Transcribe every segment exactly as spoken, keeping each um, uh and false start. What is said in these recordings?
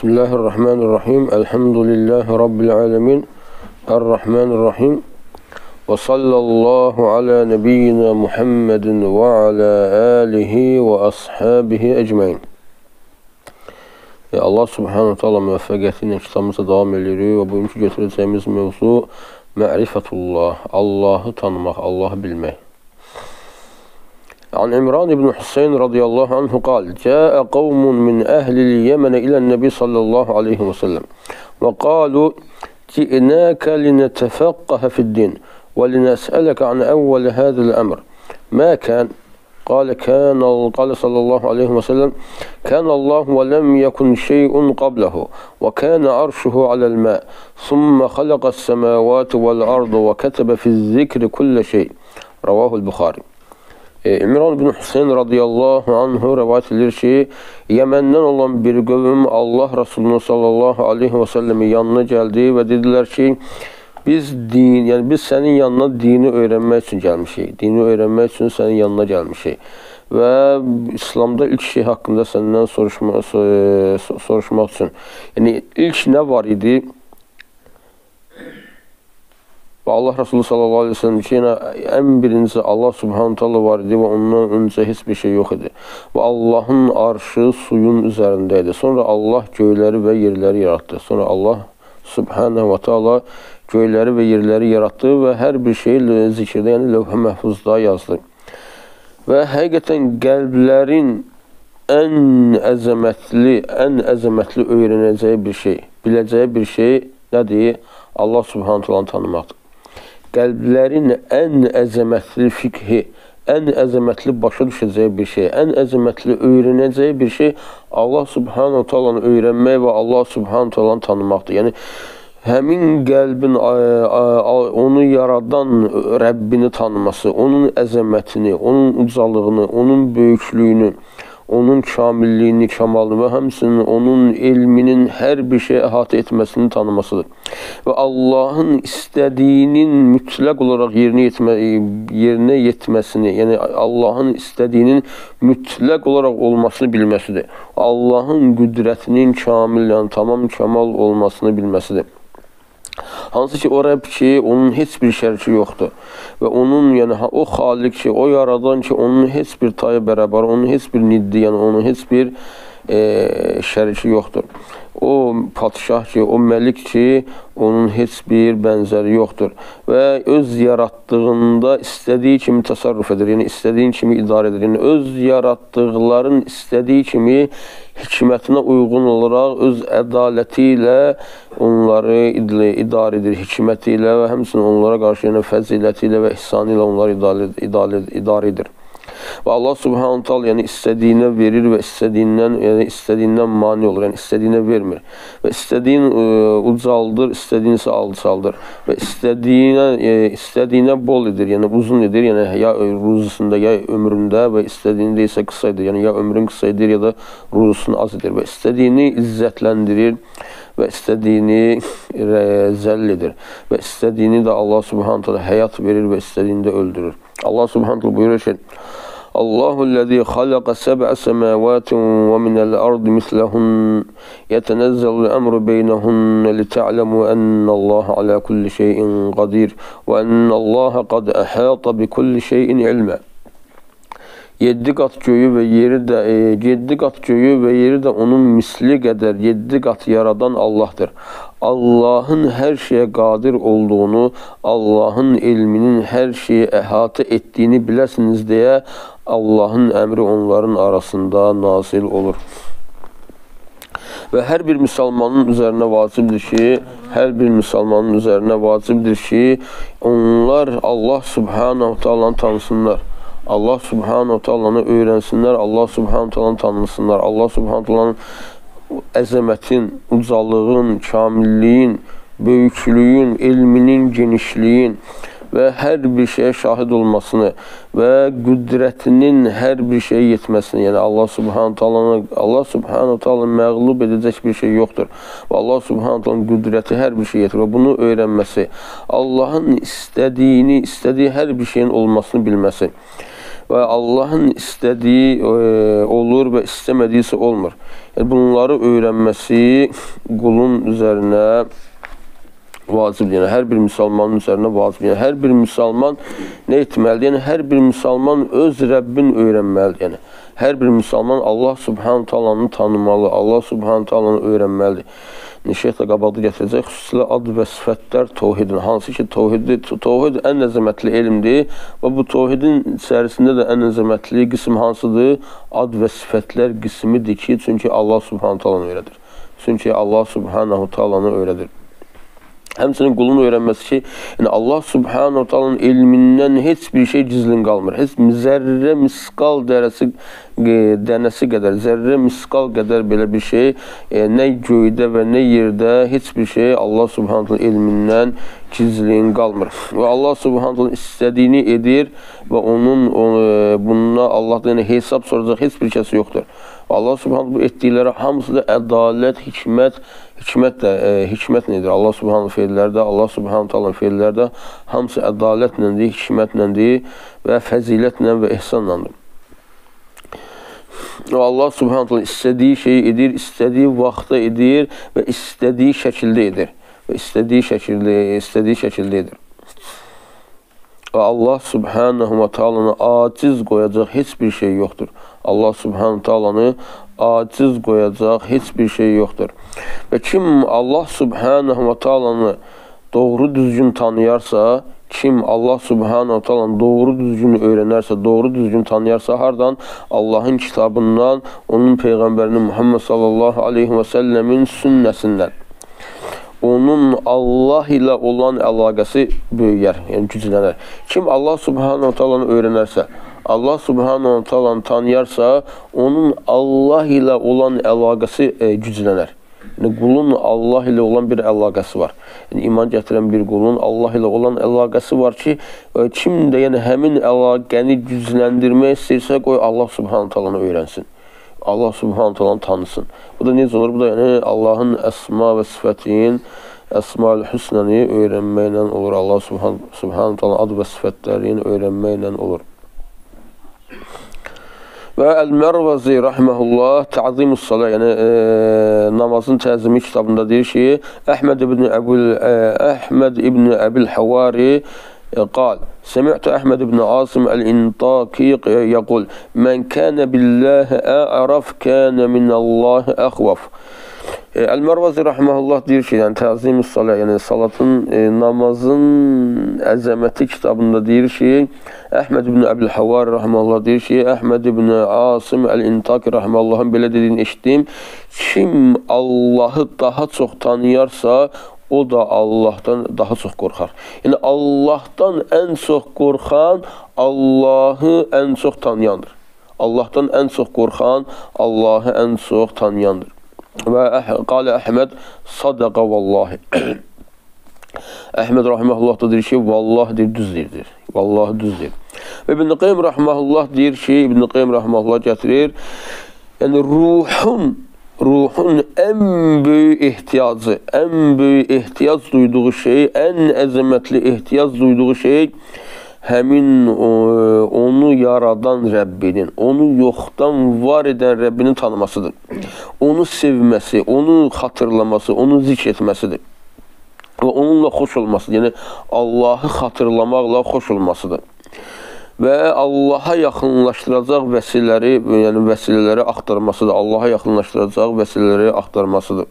Bismillahirrahmanirrahim. Elhamdülillahi Rabbil alemin. Errahmanirrahim. Ve sallallahu ala nebiyyina Muhammedin ve ala alihi ve ashabihi ecmain. Allah subhanahu teala müvəffəqiyyəti kitabımıza devam edirik ve bugünkü götürəcəyimiz mevzu ma'rifatullah. Allah'ı tanımaq, Allah'ı bilmək. عن عمران بن حسين رضي الله عنه قال جاء قوم من أهل اليمن إلى النبي صلى الله عليه وسلم وقالوا جئناك لنتفقه في الدين ولنسألك عن أول هذا الأمر ما كان قال كان قال صلى الله عليه وسلم كان الله ولم يكن شيء قبله وكان عرشه على الماء ثم خلق السماوات والأرض وكتب في الذكر كل شيء رواه البخاري. İmran bin Hüseyin radıyallahu anhu rivayet edilir ki, Yemen'den olan bir qövm Allah Resulü sallallahu aleyhi ve sellemin yanına geldi ve dediler ki, biz din, yani biz senin yanına dini öğrenmek için gelmişik. Dini öğrenmek için senin yanına gelmişik. Ve İslam'da ilk şey hakkında senden soruşma, soruşmak için. Yani ilk ne var idi? Ve Allah Resulü sallallahu aleyhi ve sellem ki, en birinci Allah subhanahu teala var idi ve ondan önce hiçbir şey yok idi. Ve Allah'ın arşı suyun üzerindeydi. Sonra Allah göyleri ve yerleri yarattı. Sonra Allah subhanahu ve teala göyleri ve yerleri yarattı ve her bir şeyi zikirde, yani levh-i mahfuzda yazdı. Ve hakikaten kalplerin en əzəmətli, en əzəmətli öğreneceği bir şey, bileceği bir şey nedir? Allah subhanahu teala'nı tanımaqdır. Qəlblərin ən əzəmətli fikhi, ən əzəmətli başa düşəcəyi bir şey, ən əzəmətli öyrənəcəyi bir şey Allah subhanahu teala'nı öyrənmək və Allah subhanahu teala'nı tanımaqdır. Yəni, həmin qəlbin onu yaradan Rəbbini tanıması, onun əzəmətini, onun ucalığını, onun böyüklüyünü, onun kamilliyini, kamalını və həmçinin onun elminin hər bir şey əhatə etməsini tanımasıdır. Və Allahın istədiyinin mütləq olaraq yerinə, yetmə, yerinə yetməsini, yəni Allahın istədiyinin mütləq olaraq olmasını bilməsidir. Allahın qüdrətinin kamil, yəni tamam kamal olmasını bilməsidir. Hansı ki o Rəbb ki, onun heç bir şəriki yoxdur. Və onun, yəni o xalik ki, o yaradan ki, onun heç bir tayı bərabər, onun heç bir niddi, yəni onun heç bir e, şəriki yoxdur. O padişah ki, o məlik ki, onun heç bir bənzəri yoxdur. Və öz yaratdığında istədiyi kimi təsərrüf edir, yəni istədiyin kimi idarə edir. Yəni öz yaratdıqların istədiyi kimi hikmətinə uyğun olaraq öz ədaləti ilə onları idarə edir, hikməti ilə və həmçinin onlara qarşı yəni fəziləti ilə və ihsanı ilə onları idarə, idarə, idarə edir. Və Allah subhanahu teala yəni istədiyinə verir və istədiyindən, yəni istədiyindən mani olur, yəni istədiyinə vermir. Və istədiyin e, ucaldır, istədiyinsə alçaldır. Və istədiyinə, e, istədiyinə bol edir, yəni uzun edir, yəni ya ruzusunda, ya ömründə və istədiyində isə qısa edir. Yəni ya ömrün qısa edir, ya da ruzusunu az edir. Və istədiyini izzətləndirir və istədiyini zəll edir. Və istədiyini də Allah subhanahu teala həyat verir və istədiyini də öldürür. Allah subhanahu teala buyurur ki, Allahullezî xalaqa seb'a semâvâtin ve minel ardı mislehun yetenezzelul emru beynehun lita'lemu ennallâhe alâ kulli şeyin qadir ve ennallâhe qad ahâta bi kulli şeyin ilmâ. Yedi qat göyü və yeri də, e, yedi qat göyü və yeri də onun misli qədər yedi qat yaradan Allahdır. Allahın hər şeyə qadir olduğunu, Allahın elminin hər şeyi əhatə etdiyini biləsiniz deyə Allahın əmri onların arasında nazil olur. Və hər bir müsəlmanın üzərinə vacibdir ki, hər bir müsəlmanın üzərinə vacibdir ki, onlar Allah subhanahu teala'nı tanısınlar. Allah subhanahu teala'nı öyrənsinlər, Allah subhanahu teala'nı tanısınlar, Allah subhanahu teala'nın əzəmətin, ucalığın, kamilliyin, böyüklüyün, elminin, genişliyin və hər bir şeyə şahid olmasını və qüdrətinin hər bir şeyə yetməsini, yəni Allah subhanahu teala'nı, Allah subhanahu teala'nı məğlub edəcək bir şey yoxdur. Və Allah subhanahu teala'nın qüdrəti hər bir şey yetirir və bunu öyrənməsi, Allahın istədiyini, istədiyi hər bir şeyin olmasını bilməsi və Allahın istədiyi e, olur və istəmədiyi isə olmur. Yəni, bunları öyrənməsi qulun üzərinə vacibdir. Yəni, hər bir müsəlmanın üzərinə vacibdir. Yəni, hər bir müsəlman nə etməlidir? Yəni, hər bir müsəlman öz Rəbbin öyrənməlidir. Yəni, hər bir müsəlman Allah Subhanahu Taala'nı tanımalı, Allah Subhanahu Taala'nı öyrənməlidir. Şeyx də qabaqda gətirəcək, xüsusilə ad və sifətlər tövhidin, hansı ki, tövhid, tövhid ən əzəmətli elmdir və bu tövhidin içərisində də ən əzəmətli qism hansıdır? Ad və sifətlər qismidir ki, çünki Allah Subhanahu Taala'nı öyrədir. Çünki Allah Subhanahu Taala'nı öyrədir. Həmçinin qulun öyrənməsi ki, yəni Allah Subhanahu Taala'nın elmindən heç bir şey gizlin qalmır. Heç zərrə miskal dərəsi, dənəsi qədər, zərrə miskal qədər belə bir şey, e, nə göydə və nə yerdə heç bir şey Allah Subhanahu Taala elmindən gizlin qalmır. Və Allah Subhanahu Taala istədiyini edir və onun onu, bununla Allahdan yəni, hesab soracaq heç bir kəs yoxdur. Allah Subhanahu bu etdikləri hamısı da ədalət, hikmət, hikmət də, e, hikmət nedir? Allah Subhanahu feilləri də, Allah Subhanahu Taala'nın feilləri də hamısı ədalətlədir, hikmətlədir və fəzilətlə və ehsanlandır. Və Allah Subhanahu Taala istədiyi şeyi edir, istədiyi vaxtda edir və istədiyi şəkildə edir. Və istədiyi şəkildə, istədiyi şəkildə edir. Və Allah Subhanahu Taala'nı aciz qoyacaq heç bir şey yoxdur. Allah Subhanahu Taala'nı aciz qoyacaq heç bir şey yoxdur. Və kim Allah Subhanahu Taala'nı doğru düzgün tanıyarsa, kim Allah Subhanahu Taala'nı doğru düzgün öyrənərsə, doğru düzgün tanıyarsa, hardan? Allahın kitabından, onun Peyğəmbərinin Muhammed sallallahu aleyhi və səlləmin sünnəsindən. Onun Allah ilə olan əlaqəsi böyüyər, yəni güclənər. Kim Allah Subhanahu Taala'nı öyrənərsə, Allah Subhanahu Taala'nı tanıyarsa, onun Allah ilə olan əlaqəsi e, güclənər. Yəni, qulun Allah ilə olan bir əlaqəsi var. Yəni, iman gətirən bir qulun Allah ilə olan əlaqəsi var ki, e, kim də yəni, həmin əlaqəni gücləndirmək istəyirsə, qoy Allah Subhanahu Taala'nı öyrənsin. Allah Subhanahu Taala'nı tanısın. Bu da necə olur? Bu da yəni, Allahın əsma və sifətin, Əsma-ül Hüsnəni öyrənməklə olur. Allah Subhanahu, Subhanahu Taala ad və sifətlərini öyrənməklə olur. Və Əl-Mərvazi rahmehullah Ta'zimus Salah, yəni e, namazın təzimi kitabında deyir ki, Əhməd ibn Əbul Əhməd ibn Əbil Havari قال سمعت أحمد بن عاصم الإنطاكي يقول من كان بالله أعرف كان من الله أخوف. Əl-Mərvazi rahmehullah deyir ki, yəni Təzimus Salah, yəni salatın, e, namazın əzəməti kitabında deyir ki, Əhməd ibn Əbil Havari rahmehullah deyir ki, Əhməd ibn Asim el-İntaki rahmehullahın belə dediyini eşitdim. Kim Allahı daha çox tanıyarsa, o da Allahdan daha çox qorxar. Yəni Allahdan ən çox qorxan Allahı ən çox tanıyandır. Allahdan ən çox qorxan Allahı ən çox tanıyandır. Və qalə Əhməd sadaqa vallahi. Əhməd rahmehullah da deyir ki, vallahi deyir, düz deyir. Vallahi düz deyir. Və İbn Qayyim rahmehullah deyir ki, İbn Qayyim rahmehullah gətirir, yəni ruhun Ruhun ən böyük ehtiyacı, ən böyük ehtiyac duyduğu şey, ən əzəmətli ehtiyac duyduğu şey həmin o, onu yaradan Rəbbinin, onu yoxdan var edən Rəbbinin tanımasıdır. Onu sevməsi, onu xatırlaması, onu zikr etməsidir. Və onunla xoş olmasıdır. Yəni Allahı xatırlamaqla xoş olmasıdır. Və Allaha yaxınlaşdıracaq vəsilələri, yəni vəsilələri axtarmasıdır. Allaha yaxınlaşdıracaq vəsilələri axtarmasıdır.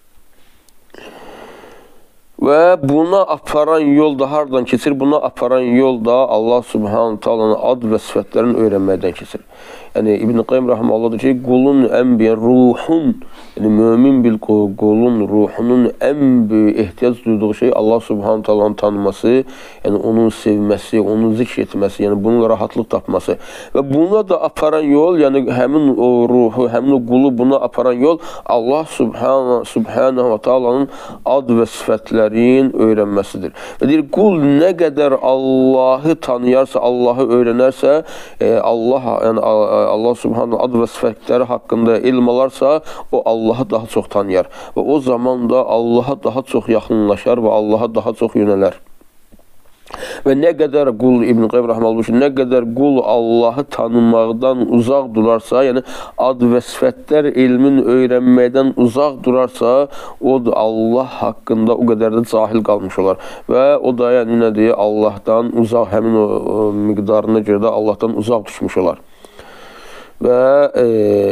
Və buna aparan yol da hardan keçir? Buna aparan yol da Allah Subhanahu Taala'nın ad və sifətlərini öyrənməkdən keçir. Yəni İbn Qayyim rahmehullah deyir ki, qulun ən böyük ruhun, yəni mömin bir qulun ruhunun ən böyük ehtiyac duyduğu şey Allah Subhanahu Taala'nın tanıması, yəni onun sevməsi, onu zikr etməsi, yəni bununla rahatlıq tapması. Və buna da aparan yol, yəni həmin o ruhu, həmin o qulu buna aparan yol Allah Subhanahu Subhanahu Taala'nın ad və sifətlərini öyrənməsidir. Və deyir, qul nə qədər Allahı tanıyarsa, Allahı öyrənərsə, e, Allah, yəni Allah Subhanahu ad və sifətləri haqqında ilm alarsa, o Allahı daha çox tanıyar. Və o zaman da Allaha daha çox yaxınlaşar və Allaha daha çox yönələr. Və nə qədər qul, İbn Qayyim rəhməhullah, nə qədər qul Allahı tanımaqdan uzaq durarsa, yəni ad və sifətlər ilmin öyrənməkdən uzaq durarsa, o da Allah haqqında o qədər də cahil qalmış olar. Və o da yəni nədir? Allahdan uzaq, həmin o, o miqdarına görə də Allahdan uzaq düşmüş olar. Və e,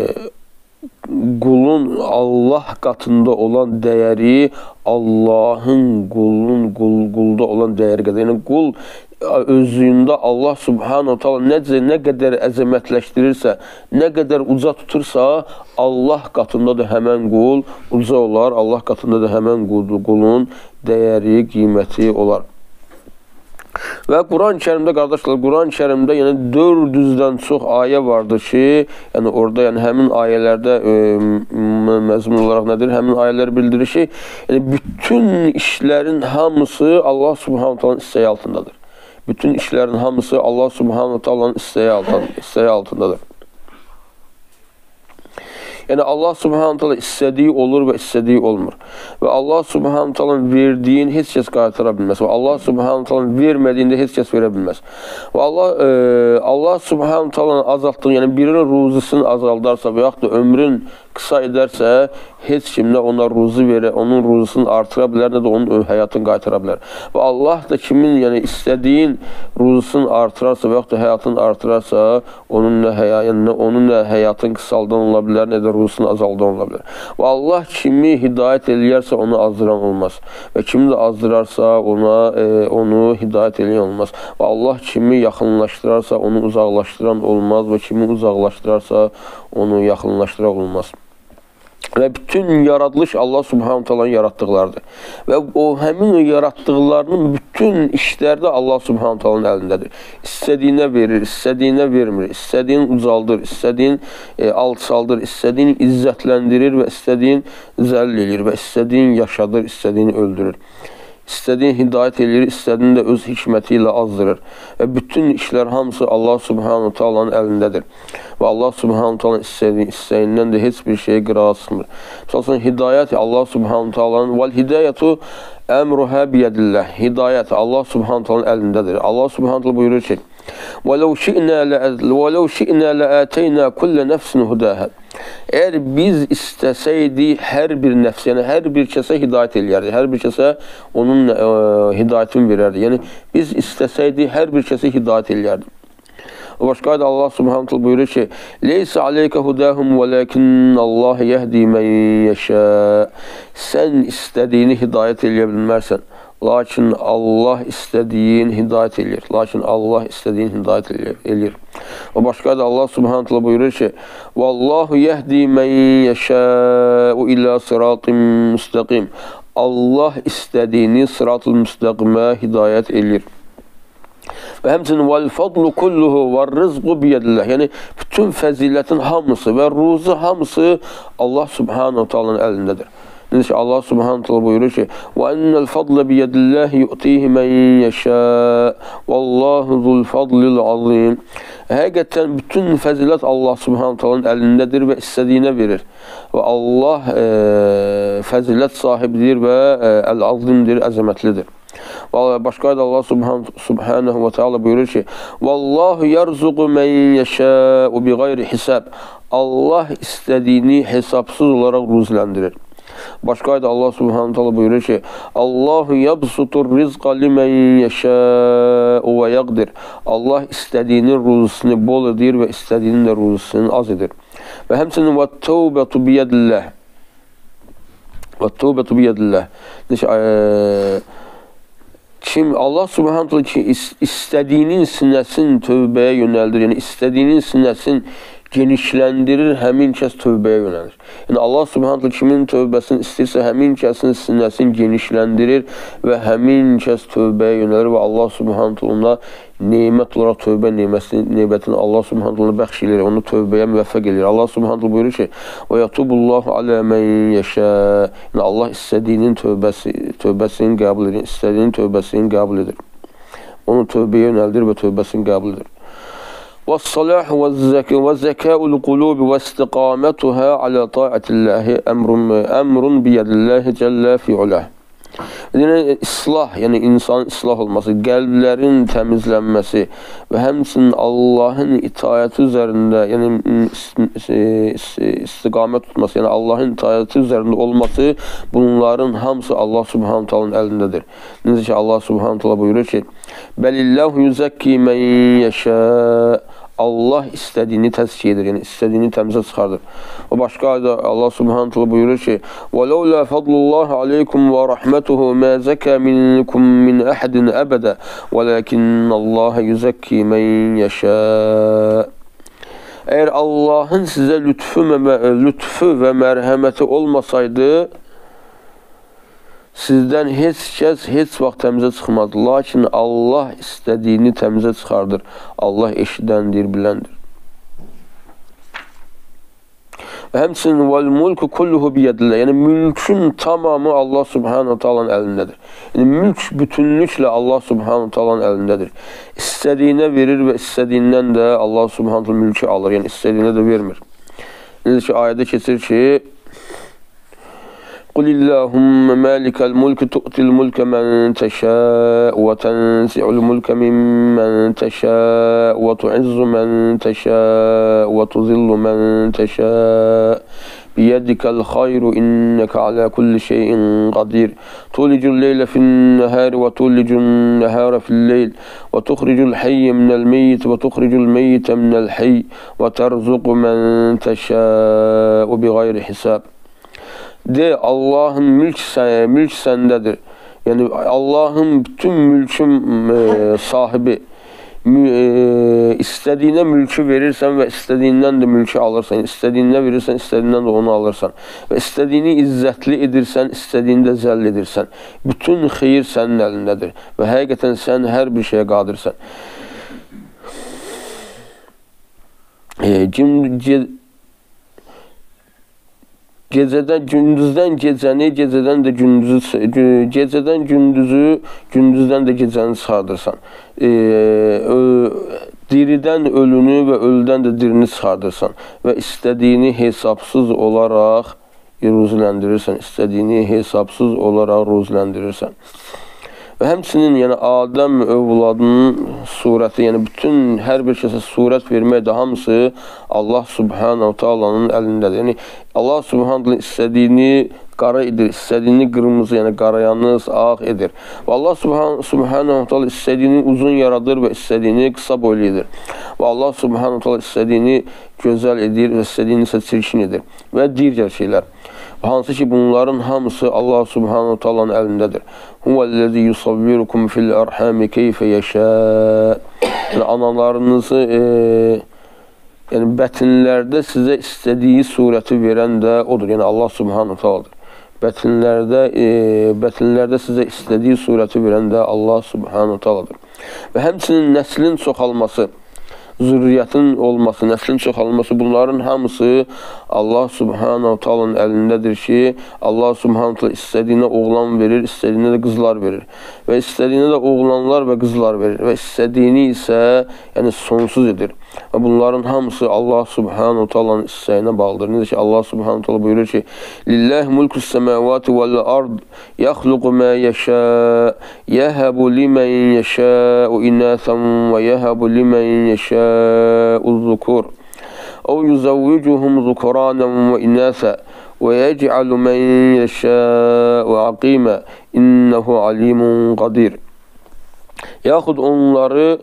qulun Allah qatında olan dəyəri Allahın qulun qul, qulda olan dəyəri qədər. Yəni qul özlüyündə Allah subhanahu ta'ala necə, nə qədər əzəmətləşdirirsə, nə qədər uca tutursa, Allah qatında da həmən qul uca olar, Allah qatında da həmən qul, qulun dəyəri, qiyməti olar. Və Quran-ı Kərimdə, qardaşlar, Quran-ı Kərimdə yəni dörd yüzdən çox ayə vardır ki, yəni orada yəni həmin ayələrdə e, məzmun olaraq nədir? Həmin ayələr bildirir ki, yəni bütün işlərin hamısı Allah subhanahu ta'alanın istəyi altındadır. Bütün işlərin hamısı Allah subhanahu ta'alanın istəyi altındadır. İstəyi altındadır. Yəni Allah subhanahu ta'ala istədiyi olur və istədiyi olmur. Və Allah subhanahu ta'alanın verdiyin heç kəs qaytara bilməz. Və Allah subhanahu ta'alanın vermədiyində heç kəs verə bilməz. Və Allah, e, Allah subhanahu ta'alanın azaltdığı, yəni birinin ruzisini azaldarsa və yaxud da ömrün qısa edərsə, heç kim nə ona ruzi verə, onun ruzisini artıra bilər, nə də onun həyatını qaytara bilər. Və Allah da kimin yəni istədiyin ruzisini artırarsa və yaxud da həyatını artırarsa, onun nə, həya, yəni, nə, onun nə həyatın qısaldan ola bilər, nə də ruzisini azaldan ola bilər. Və Allah kimi hidayət eləyərsə, onu azdıran olmaz. Və kimi də azdırarsa, ona, e, onu hidayət eləyən olmaz. Və Allah kimi yaxınlaşdırarsa, onu uzaqlaşdıran olmaz və kimi uzaqlaşdırarsa, onu yaxınlaşdıran olmaz. Və bütün yaradılış Allah subhanahu ta'alanın yaratdıqlarıdır. Və o həmin yaratdıqlarının bütün işlərdə Allah subhanahu ta'alanın əlindədir. İstədiyinə verir, istədiyinə vermir, istədiyin ucaldır, istədiyin e, alçaldır, istədiyin izzətləndirir və istədiyin zəll edir və istədiyin yaşadır, istədiyin öldürür. İstədiyin hidayət edir, istədiyin də öz hikməti ilə azdırır. Və bütün işlər hamısı Allah subhanahu ta'alanın əlindədir. Və Allah subhanahu ta'alanın istəyindən də heç bir şey qırağa çıxmır. Məsələn, hidayət Allah subhanahu ta'alanın vəl hidayətu əmruhə biyədillah. Hidayət Allah subhanahu ta'alanın əlindədir. Allah subhanahu ta'ala buyurur ki, وَلَوْ شِئْنَا لَأَتَيْنَا كُلَّ نَفْسٍ هُدَاهَا. Əgər biz istəsəydik, hər bir nəfs, yəni hər bir kəsə hidayət eləyərdi, hər bir kəsə onun e, hidayətini verərdi. Yəni biz istəsəydik, hər bir kəsə hidayət eləyərdi. Başqa ayda Allah subhanahu ta'ala buyurur ki, "Leysa aleyke hudahum velakin Allah yehdi men yasha." Sən istədiyini hidayət eləyə bilmərsən. Lakin Allah istədiyin hidayət eləyir. Lakin Allah istədiyin hidayət eləyir. Və başqa da Allah subhanahu ta'ala buyurur ki, "Vallahu yehdi men yasha'u ila siratin mustaqim." Allah istədiyini sırat-ı müstəqimə hidayət eləyir. Və həmçinin "Vel fadlu kulluhu ve rizqu biyedillah." Yəni bütün fəzilətin hamısı və ruzu hamısı Allah subhanahu ta'alanın əlindədir. Necə Allah subhanahu ta'ala buyurur ki, "Və innel fadle biyedillahi yu'tihi men yasha. Vallahu zul fadlil azim." Həqiqətən bütün fəzilət Allah subhanahu ta'alanın əlindədir və istədiyinə verir. Və Allah e, fəzilət sahibidir və e, əl-azimdir, əzəmətlidir. Başqa ayda Allah subhanahu və teala buyurur ki, "Vallahu yarzuqu men yasha'u bighayri hisab." Allah istədiyini hesabsız olaraq ruziləndirir. Başqa ayda Allah subhanahu ta'ala buyurur ki, "Allahu yabsutur rizqa limen yasha'u və yaqdir." Allah istədiyinin ruzusunu bol edir və istədiyinin də ruzusunu az edir. Və həmçinin "Və tövbətu biyədillah." Və tövbətu biyədillah. Kim Allah subhanahu ta'ala ki, istədiyinin sinəsini tövbəyə yönəldir, yəni istədiyinin sinəsini genişləndirir, həmin kəs tövbəyə yönəlir. Yəni Allah subhanahu ta'ala kimin tövbəsini istəyirsə, həmin kəsin sinəsini genişləndirir və həmin kəs tövbəyə yönəlir və Allah subhanahu ta'ala ona nemət olaraq tövbə nemətini Allah subhanahu ta'ala bəxş edir, onu tövbəyə müvəffəq edir. Allah subhanahu ta'ala buyurur ki, "Və yatubullahu alə men yasha." Yəni Allah istədiyinin tövbəsi, tövbəsini qəbul edir, istədiyinin tövbəsini qəbul edir. Onu tövbəyə yönəldir və tövbəsini qəbul edir. وَالصَّلَاحُ وَالزَّكَاءُ الْقُلُوبِ وَاسْتِقَامَتُهَا عَلَى طَاعَةِ اللّٰهِ أَمْرٌ بِيَدِ اللّٰهِ جَلَّ فِي عُلَاهِ. Yəni, islah, yəni insanın islah olması, qəlblərin təmizlənməsi və həmçinin Allahın itaəti üzərində, yəni istiqamət tutması, yəni Allahın itaəti üzərində olması, bunların hamısı Allah Subhanahu Taala'nın əlindədir. Necə ki, Allah Subhanahu Taala buyurur ki, Bəlillahu yuzakki men yəşə. Allah istədiyini təzkiyə edir, yəni istədiyini təmizə çıxardır. O başqa ayda Allah Subhanahu Taala buyurur ki: "Və la fadlullahi aleykum və rahmetuhu ma zaka minkum min ahadin abada, velakinnallaha yuzakki men yasha." Əgər Allahın sizə lütfü və lütfü və mərhəməti olmasaydı, sizdən heç kəs heç vaxt təmizə çıxmaz. Lakin Allah istədiyini təmizə çıxardır. Allah eşidəndir, biləndir. Və həmçinin vəl-mulku kulluhu biyədillah. Yəni mülkün tamamı Allah Subhanahu Taala'nın əlindədir. Yəni mülk bütünlüklə Allah Subhanahu Taala'nın əlindədir. İstədiyinə verir və istədiyindən də Allah Subhanahu Taala mülkü alır. Yəni istədiyinə də vermir. Necə ki ayədə keçir ki: قل اللهم مالك الملك تؤتي الملك من تشاء وتنزع الملك ممن تشاء وتعز من تشاء وتذل من تشاء بيدك الخير إنك على كل شيء قدير تولج الليل في النهار وتولج النهار في الليل وتخرج الحي من الميت وتخرج الميت من الحي وترزق من تشاء بغير حساب. De, Allahın mülk, mülk səndədir. Yəni, Allahın bütün mülkün e, sahibi. Mü, e, istədiyinə mülkü verirsən və istədiyindən də mülkü alırsan. İstədiyinə verirsən, istədiyindən də onu alırsan. Və istədiyini izzətli edirsən, istədiyini də zəll edirsən. Bütün xeyir sənin əlindədir. Və həqiqətən sən hər bir şeyə qadirsən. E, cim, Gecədən, gündüzdən gecəni, gecədən də gündüzü, gecədən gündüzü, gündüzdən də gecəni çıxardırsan. E, ö, diridən ölünü və ölüdən də dirini çıxardırsan. Və istədiyini hesabsız olaraq ruziləndirirsən. İstədiyini hesabsız olaraq ruziləndirirsən. Və həmçinin, yəni Adəm övladının surəti, yəni bütün hər bir kəsə surət vermək də hamısı Allah Subhanahu Taala'nın əlindədir. Yəni Allah Subhanahu Taala istədiyini qara edir, istədiyini qırmızı, yəni qarayanız, ağ edir. Və Allah Subhanahu, Subhanahu Taala istədiyini uzun yaradır və istədiyini qısa boylu edir. Və Allah Subhanahu Taala istədiyini gözəl edir və istədiyini isə çirkin edir. Və digər şeylər. Hansı ki, bunların hamısı Allah Subhanahu Taala'nın əlindədir. Huvellezî yusavvirukum fil arhami keyfe yeşâ. Yəni, analarınızı e, yəni, bətinlərdə sizə istədiyi surəti verən də odur. Yəni, Allah Subhanahu Taala'dır. Bətinlərdə, e, bətinlərdə sizə istədiyi surəti verən də Allah Subhanahu Taala'dır. Və həmçinin nəslin çoxalması, zürriyyətin olması, nəslin çoxalması, bunların hamısı Allah Subhanahu Taala'nın əlindədir ki, Allah Subhanahu Taala istədiyinə oğlan verir, istədiyinə də qızlar verir. Və istədiyinə də oğlanlar və qızlar verir. Və istədiyini isə yəni sonsuz edir. Və bunların hamısı Allah Subhanahu Taala'nın istəyinə bağlıdır. Necə ki, Allah Subhanahu Taala buyurur ki, Lillahi mulkus semavati vel ard yaxluqu ma yasha yahhabu limen yasha'u inathan və yahhabu limen yasha'u zukur. أو يزوجهم ذكرانا وإناثا ويجعل من يشاء عقيما إنه عليم قدير. Yaxud onları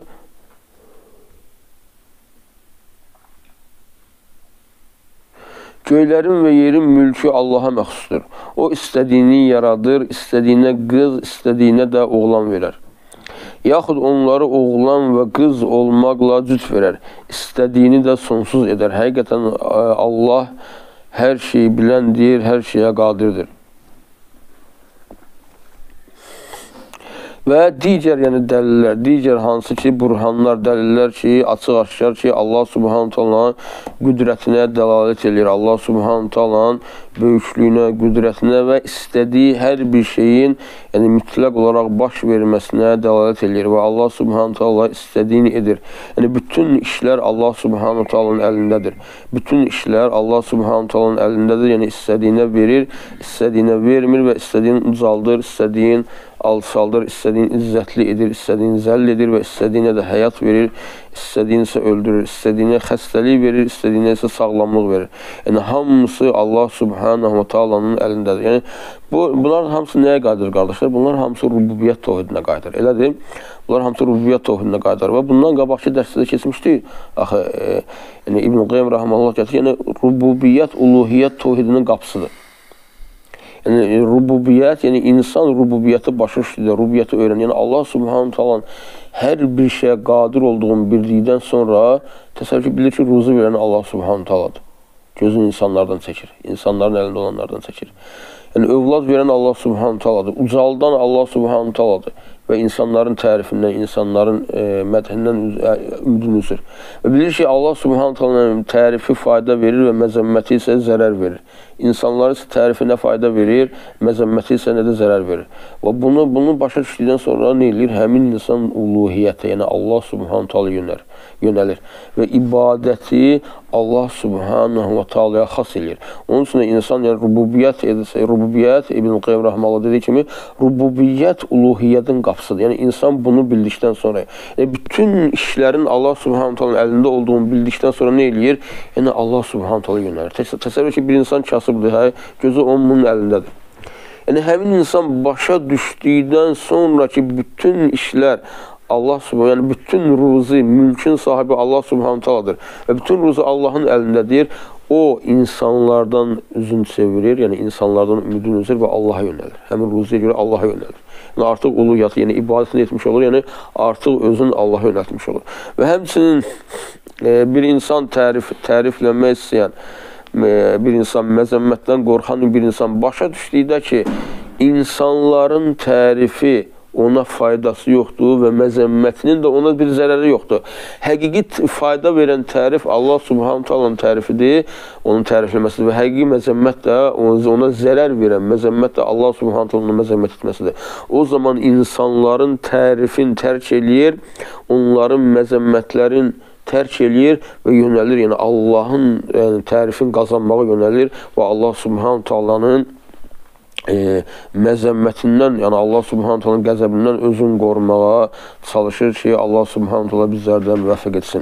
göylərin və yerin mülkü Allaha məxsusdur. O istədiyini yaradır, istədiyinə qız, istədiyinə də oğlan verər. Yaxud onları oğlan və qız olmaqla cüt verər. İstədiyini də sonsuz edər. Həqiqətən Allah hər şeyi biləndir, hər şeyə qadirdir. Və digər yəni dəlillər, digər hansı ki, burhanlar, dəlillər ki, açıq-aşkar ki, Allah Subhanahu taalanın qüdrətinə dəlalət edir. Allah Subhanahu taalanın böyüklüyünə, qüdrətinə və istədiyi hər bir şeyin yəni mütləq olaraq baş verməsinə dəlalət edir və Allah Subhanahu taala istədiyini edir. Yəni bütün işlər Allah Subhanahu taalanın əlindədir. Bütün işlər Allah Subhanahu taalanın əlindədir. Yəni istədiyinə verir, istədiyinə vermir və istədiyini ucaldır, istədiyin alçaldır, istədiyin izzətli edir, istədiyin zəll edir və istədiyinə də həyat verir, istədiyini isə öldürür, istədiyinə xəstəlik verir, istədiyinə isə sağlamlıq verir. Yəni hamısı Allah Subhanahu taalanın əlindədir. Yəni bu bunlar hamısı nəyə qayıdır qardaşlar? Bunlar hamısı rububiyyət təvhidinə qayıdır. Elədir? Bunlar hamısı rububiyyət təvhidinə qayıdır və bundan qabaqki dərsdə keçmişdik. Axı e, yəni İbn Qayyim rahimehullah gətirir. Yəni rububiyyət uluhiyyət təvhidinin qapısıdır. Yəni rububiyyət, yəni insan rububiyyəti başa düşdükdə, rububiyyəti öyrənir. Yəni Allah Subhanahu taalanın hər bir şeyə qadir olduğunu bildikdən sonra təsəvvür bilir ki, ruzu verən Allah Subhanahu taaladır. Gözünü insanlardan çəkir, insanların əlində olanlardan çəkir. Yəni övlad verən Allah Subhanahu taaladır, ucaldan Allah Subhanahu taaladır və insanların tərifindən, insanların e, mədhindən ümidini üzür. Və bilir ki, Allah Subhanahu taalanın tərifi fayda verir və məzəmməti isə zərər verir. İnsanlar isə tərifinə fayda verir, məzəmməti isə nə də zərər verir. Və bunu, bunu başa düşdükdən sonra nə edir? Həmin insan uluhiyyətə, yəni Allah Subhanahu taala yönəlir, yönəlir və ibadəti Allah Subhanahu və taalaya xas edir. Onun üçün insan yəni rububiyyət edirsə, rububiyyət İbn Qayyim rahimehullah dediyi kimi rububiyyət uluhiyyətin qapısıdır. Yəni insan bunu bildikdən sonra, yəni bütün işlərin Allah Subhanahu taalanın əlində olduğunu bildikdən sonra nə eləyir? Yəni Allah Subhanahu taala yönəlir. Təsəvvür ki, bir insan kasıbdır, hə, gözü onun əlindədir. Yəni həmin insan başa düşdükdən sonraki bütün işlər Allah Subhanahu, yəni bütün ruzi, mülkün sahibi Allah Subhanahu taaladır və bütün ruzi Allahın əlindədir. O insanlardan üzün çevirir, yəni insanlardan ümidini üzür və Allaha yönəlir. Həmin ruziyə görə Allaha yönəlir. Yəni artıq uluhiyyəti, yəni ibadətini etmiş olur, yəni artıq özün Allaha yönəltmiş olur. Və həmçinin e, bir insan tərif, təriflənmək istəyən, e, bir insan məzəmmətdən qorxan bir insan başa düşdükdə ki, insanların tərifi ona faydası yoxdur və məzəmmətinin də ona bir zərəri yoxdur. Həqiqi fayda verən tərif Allah Subhanahu taalanın tərifidir, onun tərifləməsidir və həqiqi məzəmmət də ona zərər verən məzəmmət də Allah Subhanahu taalanın məzəmmət etməsidir. O zaman insanların tərifini tərk eləyir, onların məzəmmətlərin tərk eləyir və yönəlir, yəni Allahın yəni, tərifini qazanmağa yönəlir və Allah Subhanahu taalanın E, məzəmmətindən, yəni Allah Subhanahu taalanın qəzəbindən özünü qorumağa çalışır ki, Allah Subhanahu taala bizlərdən müvəffəq etsin.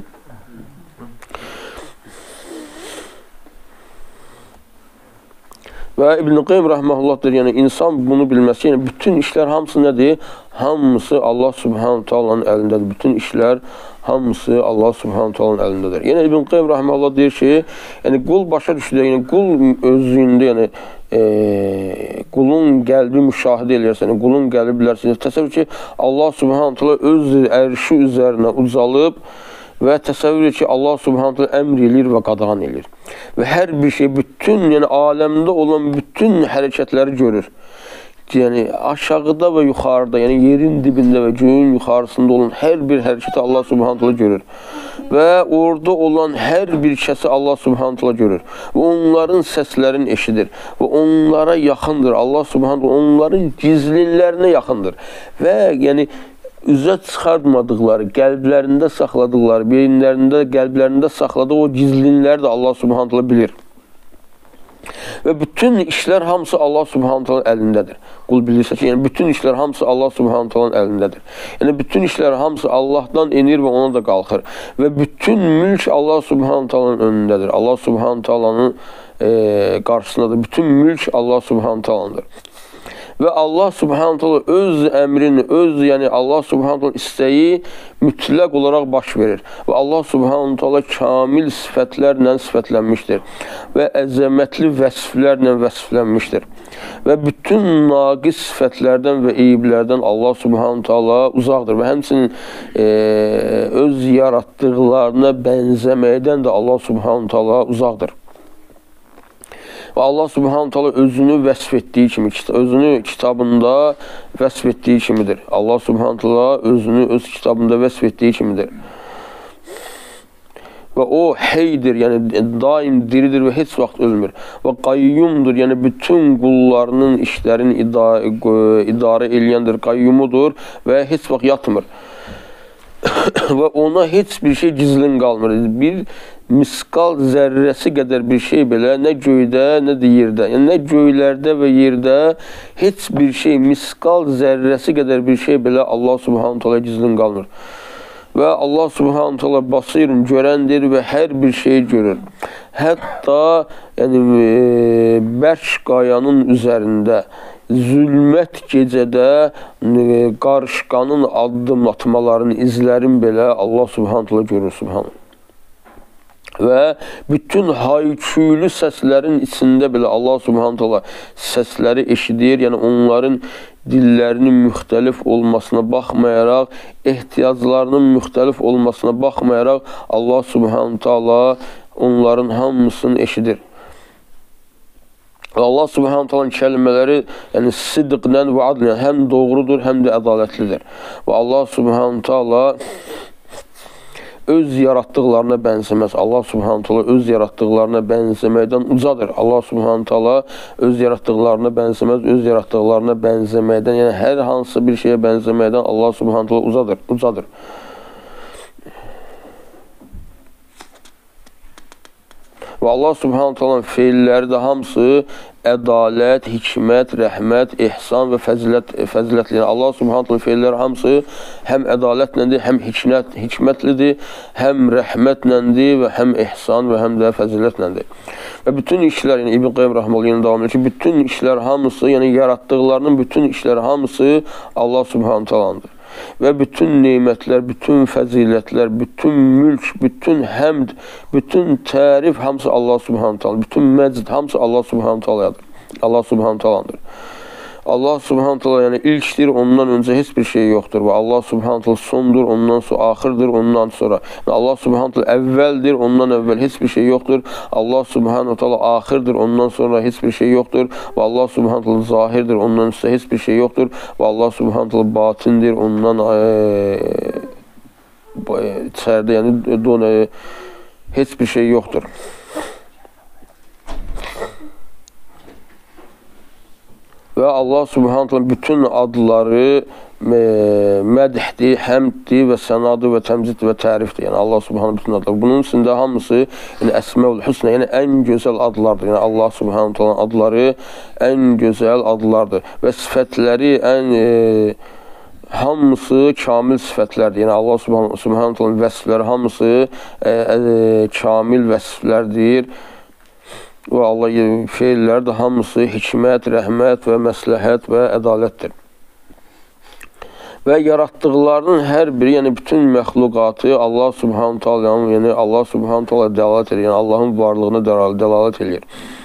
Və İbn Qayyim rahimehullah deyir, yəni insan bunu bilməsi, yəni bütün işlər hamısı nədir? Hamısı Allah Subhanahu taalanın əlindədir. Bütün işlər hamısı Allah Subhanahu taalanın əlindədir. Yəni İbn Qayyim rahimehullah deyir ki, yəni qul başa düşdü, yəni qul özündə, yəni e, qulun qəlbi müşahidə eləyərsən, yəni, qulun qəlbi bilərsən. Təsəvvür ki, Allah Subhanahu taala öz ərşi üzərinə ucalıb və təsəvvür ki, Allah Subhanahu taala əmr eləyir və qadağan eləyir. Və hər bir şey, bütün, yəni aləmdə olan bütün hərəkətləri görür. Yəni aşağıda və yuxarıda, yəni yerin dibində və göyün yuxarısında olan hər bir hərəkəti Allah Subhanahu taala görür. Və orada olan hər bir kəsi Allah Subhanahu taala görür. Və onların səslərini eşidir. Və onlara yaxındır. Allah Subhanahu taala onların gizlinlərinə yaxındır. Və yəni üzə çıxartmadıqları, qəlblərində saxladıqları, beyinlərində, qəlblərində saxladığı o gizlinləri də Allah Subhanahu taala bilir. Və bütün işlər hamısı Allah Subhanahu taalanın əlindədir. Qul bilirsə ki, yəni bütün işlər hamısı Allah Subhanahu taalanın əlindədir. Yəni bütün işlər hamısı Allahdan enir və ona da qalxır. Və bütün mülk Allah Subhanahu taalanın önündədir. Allah Subhanahu taalanın e, qarşısındadır. Bütün mülk Allah Subhanahu taalanındır. Və Allah Subhanahu taala öz əmrini, öz yəni Allah Subhanahu taala istəyi mütləq olaraq baş verir. Və Allah Subhanahu taala kamil sifətlərlə sifətlənmişdir və əzəmətli vəsiflərlə vəsiflənmişdir. Və bütün naqis sifətlərdən və eyiblərdən Allah Subhanahu taala uzaqdır və həmçinin e, öz yaratdıqlarına bənzəməkdən də Allah Subhanahu taala uzaqdır. Və Allah Subhanahu taala özünü vəsf etdiyi kimi, özünü kitabında vəsf etdiyi kimidir. Allah Subhanahu taala özünü öz kitabında vəsf etdiyi kimidir. Və o heydir, yəni daim diridir və heç vaxt ölmür. Və qayyumdur, yəni bütün qullarının işlərini idarə, idarə eləyəndir, qayyumudur və heç vaxt yatmır. Və ona heç bir şey gizlin qalmır. Bir miskal zərrəsi qədər bir şey belə nə göydə, nə də yerdə, yəni nə göylərdə və yerdə heç bir şey, miskal zərrəsi qədər bir şey belə Allah Subhanahu taala gizlin qalmır. Və Allah Subhanahu taala basirun, görəndir və hər bir şeyi görür. Hətta yəni, e, bərk qayanın üzərində zülmət gecədə e, qarışqanın addımlatmalarının, izlərin belə Allah Subhanahu taala görür. Subhanahu. Və bütün hayküylü səslərin içində belə Allah Subhanahu taala səsləri eşidir. Yəni onların dillərinin müxtəlif olmasına baxmayaraq, ehtiyaclarının müxtəlif olmasına baxmayaraq Allah Subhanahu taala onların hamısını eşidir. Allah Subhanahu taala'nın kəlmələri yəni sidqlə və adlən həm doğrudur, həm də ədalətlidir. Və Allah Subhanahu taala öz yaratdıqlarına bənzəməz. Allah Subhanahu taala öz yaratdıqlarına bənzəməkdən ucadır. Allah Subhanahu taala öz yaratdıqlarına bənzəməz, öz yaratdıqlarına bənzəməkdən, yəni hər hansı bir şeyə bənzəməkdən Allah Subhanahu taala ucadır, ucadır. Və Allah Subhanahu taala'nın feilləri də hamısı ədalət, hikmət, rəhmət, ehsan və fəzilət, fəzilətlidir. Allah Subhanahu taala feilləri hamısı həm ədalətləndir, həm hikmət, hikmətlidir, həm rəhmətləndir və həm ehsan və həm də fəzilətləndir. Və bütün işlər, yəni İbn Qayyim Rəhməhullahın davam edir ki, bütün işlər hamısı, yəni yaratdıqlarının bütün işləri hamısı Allah Subhanahu taala'ndır. Və bütün nemətlər, bütün fəzilətlər, bütün mülk, bütün həmd, bütün tərif hamısı Allah Subhanahu taala, bütün məcd hamısı Allah Subhanahu taala'dır. Allah Subhanahu taala'dır. Allah Subhanahu taala yəni ilkdir, ondan öncə heç bir şey yoxdur. Və Allah Subhanahu taala sondur, ondan sonra axırdır, ondan sonra. Yəni Allah Subhanahu taala əvvəldir, ondan əvvəl heç bir şey yoxdur. Allah Subhanahu taala axırdır, ondan sonra heç bir şey yoxdur. Və Allah Subhanahu taala zahirdir, ondan sonra heç bir şey yoxdur. Və Allah Subhanahu taala batindir, ondan içəridə, yəni don, heç bir şey yoxdur. Və Allah Subhanahu taala bütün adları e, mədhdir, həmddir və sənadır və təmcid və tərifdir. Yəni Allah Subhanahu bütün adları. Bunun içində hamısı yəni Əsmaül Hüsnə, yəni ən gözəl adlardır. Yəni Allah Subhanahu taala adları ən gözəl adlardır və sifətləri ən e, hamısı kamil sifətlərdir. Yəni Allah Subhanahu, Subhanahu taala vəsfləri hamısı e, e, kamil vəsflərdir. Və Allah feilləri də hamısı hikmət, rəhmət və məsləhət və ədalətdir. Və yaratdıqlarının hər biri, yəni bütün məxluqatı Allah Subhanahu taala'nın, yəni Allah Subhanahu taala dəlalət edir, yəni Allahın varlığına dəlalət edir.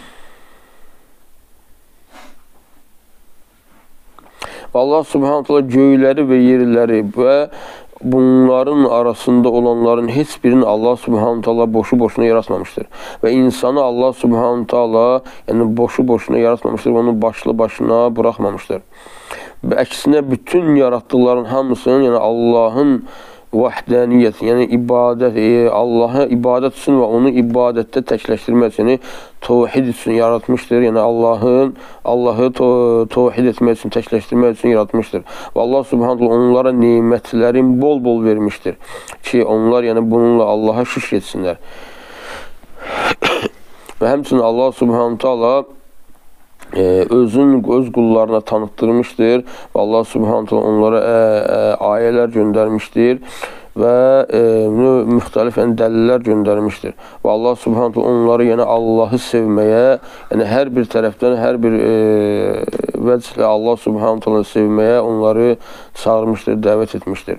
Və Allah Subhanahu taala göyləri və yerləri və bunların arasında olanların heç birini Allah Subhanahu taala boşu-boşuna yaratmamışdır. Və insanı Allah Subhanahu taala yəni boşu-boşuna yaratmamışdır, onu başlı-başına buraxmamışdır. Və əksinə bütün yaratdıqların hamısının yəni Allahın vahdaniyyət, yəni ibadət, e, Allaha ibadət üçün və onu ibadətdə təkləşdirmək üçün, təvhid üçün yaratmışdır. Yəni Allahın Allahı təvhid etmək üçün, təkləşdirmək üçün yaratmışdır. Və Allah Subhanahu onlara nemətlərin bol-bol vermişdir ki, onlar yəni bununla Allaha şükr etsinlər. Və həmçinin Allah Subhanahu taala Ee, özün öz qullarına tanıtdırmışdır və Allah Subhanahu taala onlara ə, ə, ayələr göndərmişdir və ə, müxtəlif yəni, dəlillər göndərmişdir. Və Allah Subhanahu taala onları yəni Allahı sevməyə, yəni hər bir tərəfdən, hər bir ə, vəcihlə Allah Subhanahu taala sevməyə onları çağırmışdır, dəvət etmişdir.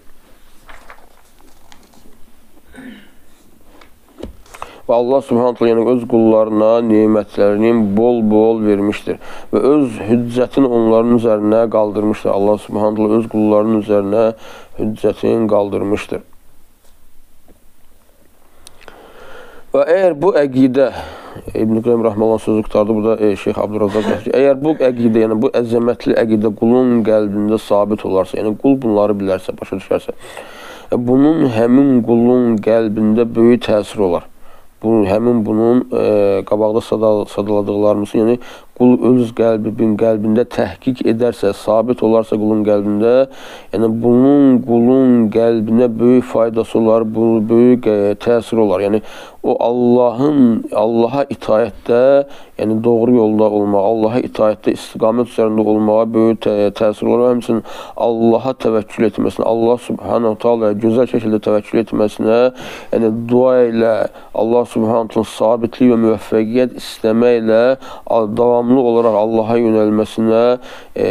Və Allah Subhanahu taala yəni öz qullarına nemətlərinin bol-bol vermişdir və öz hüccətini onların üzərinə qaldırmışdır. Allah Subhanahu taala öz qullarının üzərinə hüccətini qaldırmışdır. Və əgər bu əqidə İbn-i Qeym Rəhməllah sözü qutardı. Burada e, Şeyx Abdurrazaq deyir ki, əgər bu əqidə, yəni bu əzəmətli əqidə qulun qəlbində sabit olarsa, yəni qul bunları bilərsə, başa düşərsə, bunun həmin qulun qəlbində böyük təsir olar. Bu, həmin bunun e, qabaqda sadaladıqlarımızın, yəni qul öz qəlbinin qəlbində təhqiq edərsə, sabit olarsa qulun qəlbində, yəni bunun qulun qəlbinə böyük faydası olar, bu böyük e, təsir olar. Yəni o Allahın, Allaha itaətdə, yəni doğru yolda olmağa, Allaha itaətdə istiqamət üzərində olmağa böyük tə təsir olar. Həmçinin Allaha təvəkkül etməsinə, Allah Subhanahu Taala'ya gözəl şəkildə təvəkkül etməsinə, yəni dua ilə Allah Subhanahu Taala sabitlik və müvəffəqiyyət istəməklə davamlı olaraq Allaha yönəlməsinə e,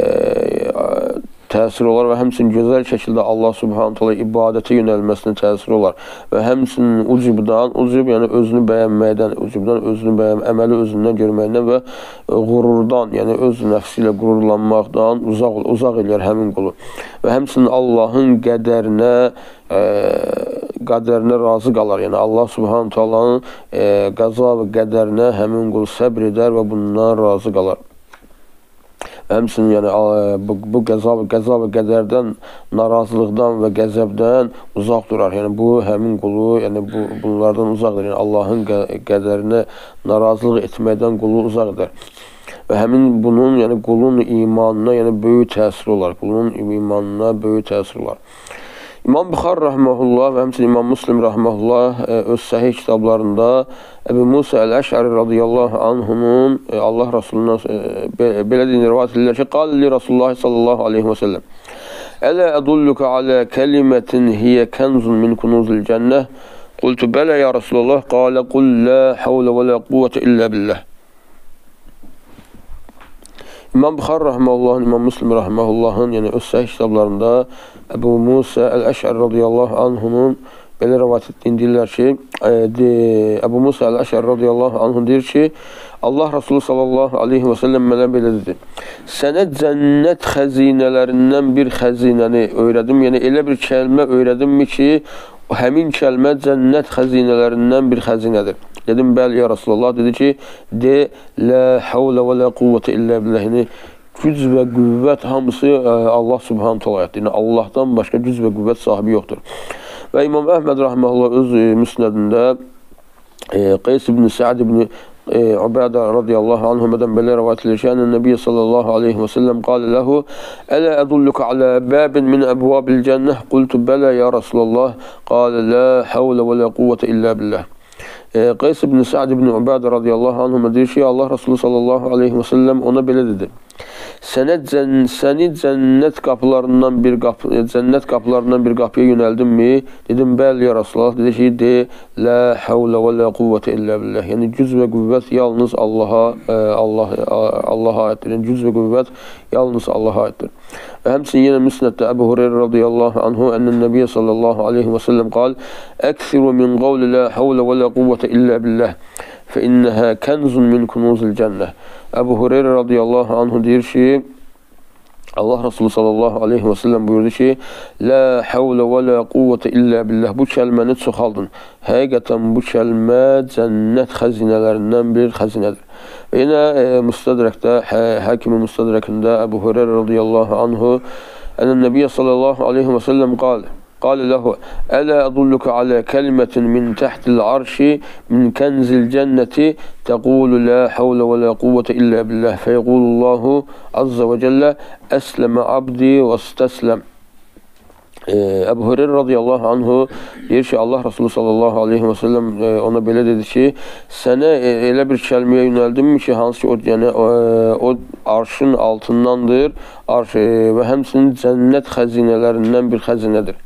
təsir olar və həmçinin gözəl şəkildə Allah Subhanahu Taala ibadətə yönəlməsinə təsir olar və həmçinin ucubdan, ucub yəni özünü bəyənməkdən, ucubdan özünü bəyən, əməli özündən görməkdən və qururdan, yəni öz nəfsi ilə qururlanmaqdan uzaq uzaq eləyər həmin qulu və həmçinin Allahın qədərinə e, qədərinə razı qalar. Yəni Allah Subhanahu Taala'nın e, qəza və qədərinə həmin qul səbr edər və bundan razı qalar. Həmçinin yəni bu, bu qəza və qəza və qədərdən, narazılıqdan və qəzəbdən uzaq durar. Yəni bu həmin qulu, yəni bu bunlardan uzaqdır. Yəni Allahın qədərinə narazılıq etməkdən qulu uzaq edər. Və həmin bunun, yəni qulun imanına, yəni böyük təsir olar. Qulun imanına böyük təsir olar. İmam Buxari Rəhməhullah və həmçinin İmam Müslim Rəhməhullah öz səhih kitablarında Əbu Musa Əl-Əş'ari radiyallahu anhunun Allah Rasulundan belə deyinir, rivayət edirlər ki, qal li Rasulullah sallallahu aleyhi və səlləm Ələ ədulluka alə kəlimətin hiyə kənzun min kunuzil cənnə qultu bələ ya Rasulullah qalə qul la havlə və la quvvətə illə billəh. İmam Buxari Rəhməhullahın, İmam Müslim Rəhməhullahın, yəni öz səhih kitablarında Əbu Musa Əl-Əş'ari radiyallahu anhunun belə rivayət etdiyini deyirlər ki, de, Əbu Musa Əl-Əş'ari radiyallahu anhun deyir ki, Allah Rasulü sallallahu aleyhi və səlləm mənə belə dedi, sənə cənnət xəzinələrindən bir xəzinəni öyrədim, yəni elə bir kəlmə öyrədimmi ki, həmin kəlmə cənnət xəzinələrindən bir xəzinədir. Dedim, bəli, ya Rasulullah, dedi ki, de, la havlə və la quvvətə illə billəh. Yəni, güc və qüvvət hamısı Allah Subhanahu Taala'dır. Yəni, Allahdan başqa güc və qüvvət sahibi yoxdur. Və İmam Əhməd Rəhməhullah öz müsnədində Qeys ibn Sa'd ibn Ubadə radiyallahu anhumədən belə rivayət edir ki, ən Nəbiyyə sallallahu aleyhi və səlləm qalə ləhu ələ ədulluka alə bəbin min əbvabil cənnəh qultu bələ ya Rasulullah qalə la havlə və la quvvətə illə billəh. Qeys ibn Sa'd ibn Ubadə radiyallahu anhuma deyir ki, Allah Rasulü sallallahu aleyhi və səlləm ona belə dedi. Sənə cənn, səni cənnət qapılarından bir qapı, cənnət qapılarından bir qapıya yönəldimmi? Dedim, bəli ya Rasulullah. Dedi ki, de, la havlə və la quvvətə illə billəh. Yəni, güc və qüvvət yalnız Allaha, Allah, Allaha aiddir. Yəni, güc və qüvvət yalnız Allaha aiddir. Və həmçinin yenə müsnəddə Əbu Hureyra radiyallahu anhu ənnən Nəbiyyə sallallahu aleyhi və səlləm qal, əksiru min qavli la havlə və la quvvətə illə billəh. فإنها كنز من كنوز الجنة. Əbu Hureyra radiyallahu anhu deyir ki, Allah Resulü sallallahu aleyhi və səlləm buyurdu ki, la havlə və la quvvətə illə billəh. Bu kəlməni çoxaldın. Həqiqətən bu kəlmə cənnət xəzinələrindən bir xəzinədir. Və yenə e, Müstədrəkdə, hə, Həkimi Müstədrəkində Əbu Hureyra radiyallahu anhu ən Nəbiyyə sallallahu aleyhi və səlləm qal, قال له ألا أدلك على كلمة من تحت العرش من كنز الجنة تقول لا حول ولا قوة إلا بالله فيقول الله عز وجل أسلم عبدي واستسلم. Əbu Hureyra radiyallahu anhu deyir ki, Allah Resulü sallallahu aleyhi və səlləm ona belə dedi ki, sənə elə bir kəlməyə yönəldimmi ki, hansı ki, o, yəni, o, o arşın altındandır arş, və həmçinin cənnət xəzinələrindən bir xəzinədir.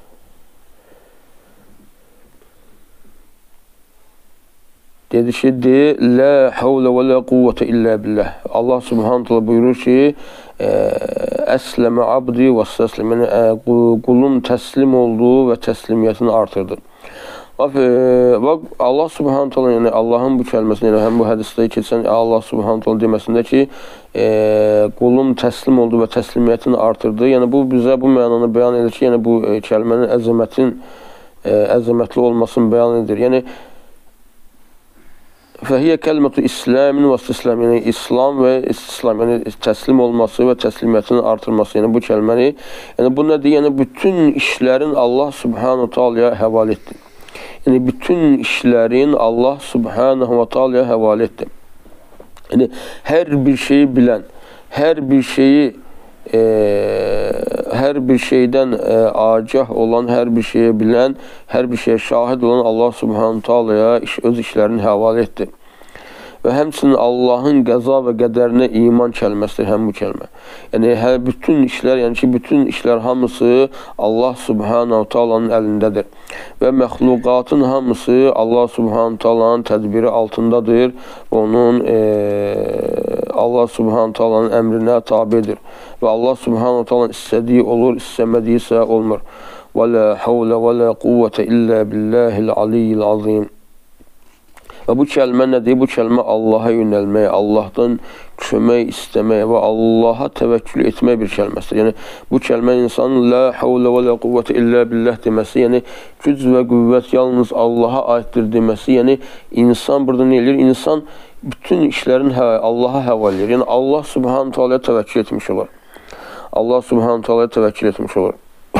Dedi ki, de, la havlə və la quvvətə illə billəh. Allah Subhanahu Taala buyurur ki, əsləmə abdi və səsləm. Yəni, qulun təslim olduğu və təslimiyyətini artırdı. Bax, Allah Subhanahu Taala, yəni Allahın bu kəlməsində, yəni həm bu hədisdə keçən Allah Subhanahu Taala deməsində ki, qulun təslim olduğu və təslimiyyətini artırdı. Yəni, bu bizə bu mənanı bəyan edir ki, yəni bu kəlmənin əzəmətin, əzəmətli olmasını bəyan edir. Yəni, Fəhiyyə kəlmətu İsləmin və istislam, yəni İslam və istislam, yəni təslim olması və təslimiyyətin artırması, yəni bu kəlməni, yəni bu nədir? Yəni bütün işlərin Allah Subhanahu Taala'ya həvalə etdi. Yəni bütün işlərin Allah Subhanahu və Taala'ya həvalə etdi. Yəni hər bir şeyi bilən, hər bir şeyi e, hər bir şeydən e, agah olan, hər bir şeyi bilən, hər bir şeyə şahid olan Allah Subhanahu Taala'ya iş, öz işlərini həvalə etdi. Və həmçinin Allahın qəza və qədərinə iman kəlməsidir həm bu kəlmə. Yəni hər bütün işlər, yəni ki, bütün işlər hamısı Allah Subhanahu Taala'nın əlindədir. Və məxluqatın hamısı Allah Subhanahu Taala'nın tədbiri altındadır. Onun e, Allah Subhanahu Taala'nın əmrinə tabidir. Və Allah Subhanahu Taala'nın istədiyi olur, istəmədiyi isə olmur. Və la havlə və la quvvətə illə billahil aliyyil azim. Və bu kəlmə nədir? Bu kəlmə Allaha yönəlmək, Allahdan kömək istəmək və Allaha təvəkkül etmək bir kəlməsidir. Yəni bu kəlmə insanın la havlə və la quvvətə illə billah deməsi, yəni güc və qüvvət yalnız Allaha aiddir deməsi, yəni insan burada nə edir? İnsan bütün işlərin Allaha həvalə edir. Yəni Allah Subhanahu Taala'ya təvəkkül etmiş olur. Allah Subhanahu Taala'ya təvəkkül etmiş olur.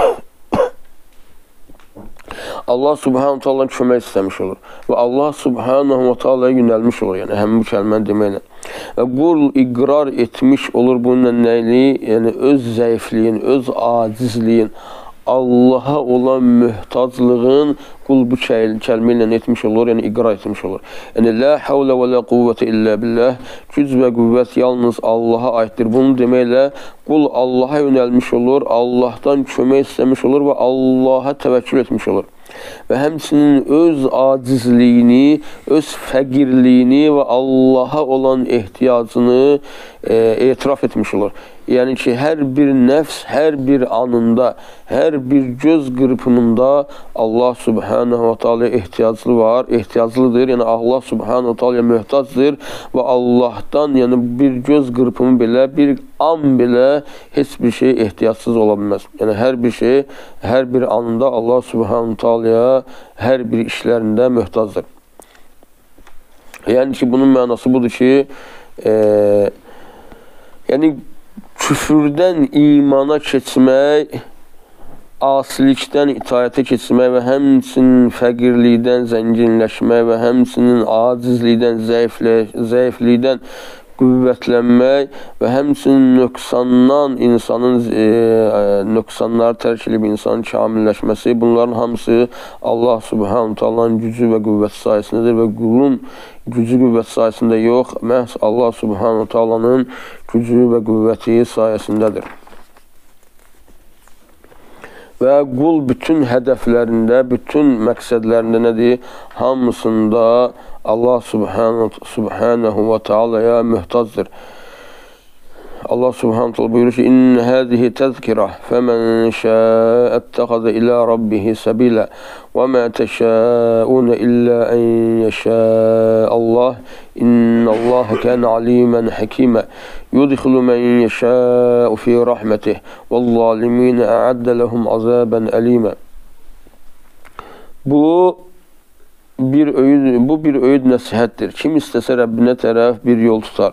Allah Subhanahu Taala'dan kömək istəmiş olur və Allah Subhanahu Taala'ya yönəlmiş olur, yəni həmin bu kəlməni deməklə. Və qul iqrar etmiş olur bununla nəyi? Yəni öz zəifliyin, öz acizliyin, Allaha olan möhtaclığın qul bu kəlmə ilə etmiş olur, yəni iqrar etmiş olur. Yəni la havlə və la quvvətə illə billah, güc və qüvvət yalnız Allaha aiddir. Bunu deməklə qul Allaha yönəlmiş olur, Allahdan kömək istəmiş olur və Allaha təvəkkül etmiş olur. Və həmçinin öz acizliyini, öz fəqirliyini və Allaha olan ehtiyacını e, etiraf etmiş olur. Yəni ki, hər bir nəfs, hər bir anında, hər bir göz qırpımında Allah Subhanahu Taala'ya ehtiyaclı var, ehtiyaclıdır. Yəni Allah Subhanahu Taala'ya möhtacdır və Allahdan, yəni bir göz qırpımı belə, bir an belə heç bir şey ehtiyacsız ola bilməz. Yəni hər bir şey, hər bir anında Allah Subhanahu Taala'ya hər bir işlərində möhtacdır. Yəni ki, bunun mənası budur ki, e, yəni küfürdən imana keçmək, asilikdən itayətə keçmək və həmçinin fəqirlikdən zənginləşmək və həmçinin acizlikdən, zəiflə, zəiflikdən qüvvətlənmək və həmçinin nöqsandan insanın e, nöqsanları tərk edib insanın kamilləşməsi, bunların hamısı Allah Subhanahu Taala'nın gücü və qüvvəti sayəsindədir və qulun gücü qüvvəti sayəsində yox, məhz Allah Subhanahu Taala'nın gücü və qüvvəti sayəsindədir. Və qul bütün hədəflərində, bütün məqsədlərində nədir? Hamısında Allah Subhanahu, Subhanahu və Taala'ya möhtacdır. Allah Subhanahu Taala buyurur ki: "İnne hadihi tezkira, femen şa'a ittehada ila rabbihi sabila, ve ma teşaun illa en yasha Allah. İnnallaha kana alimen hakima. Yudkhilu men yasha'u fi rahmetihi, ve'z-zalimin a'adda lehum azaban alima." Bu bir öğüd, bu bir öğüd nəsihətdir. Kim istəsə Rəbbinə tərəf bir yol tutar.